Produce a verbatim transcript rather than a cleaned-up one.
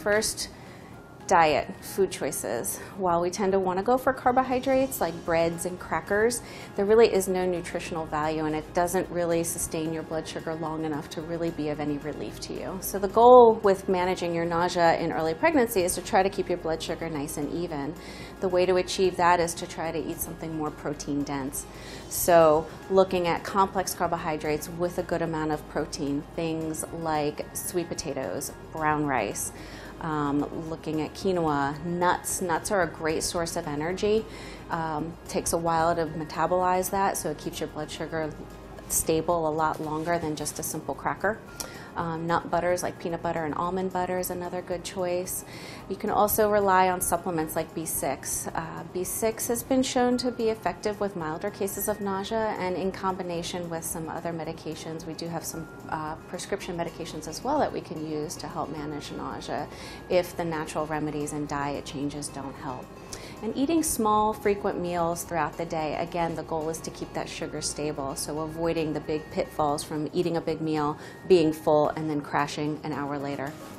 first, diet, food choices. While we tend to want to go for carbohydrates like breads and crackers, there really is no nutritional value, and it doesn't really sustain your blood sugar long enough to really be of any relief to you. So the goal with managing your nausea in early pregnancy is to try to keep your blood sugar nice and even. The way to achieve that is to try to eat something more protein dense. So looking at complex carbohydrates with a good amount of protein, things like sweet potatoes, brown rice, Um, looking at quinoa, nuts. Nuts are a great source of energy. Um, takes a while to metabolize that, so it keeps your blood sugar stable a lot longer than just a simple cracker. Um, nut butters like peanut butter and almond butter is another good choice. You can also rely on supplements like B six. Uh, B six has been shown to be effective with milder cases of nausea, and in combination with some other medications, we do have some uh, prescription medications as well that we can use to help manage nausea if the natural remedies and diet changes don't help. And eating small, frequent meals throughout the day, again, the goal is to keep that sugar stable, so avoiding the big pitfalls from eating a big meal, being full, and then crashing an hour later.